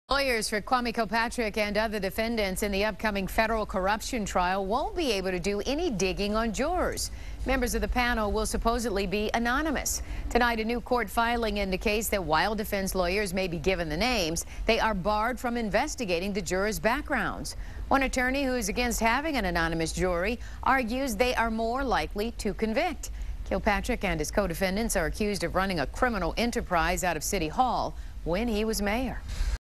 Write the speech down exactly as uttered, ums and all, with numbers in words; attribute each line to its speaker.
Speaker 1: Lawyers for Kwame Kilpatrick and other defendants in the upcoming federal corruption trial won't be able to do any digging on jurors. Members of the panel will supposedly be anonymous. Tonight, a new court filing indicates that while defense lawyers may be given the names, they are barred from investigating the jurors' backgrounds. One attorney who is against having an anonymous jury argues they are more likely to convict. Kilpatrick and his co-defendants are accused of running a criminal enterprise out of City Hall when he was mayor.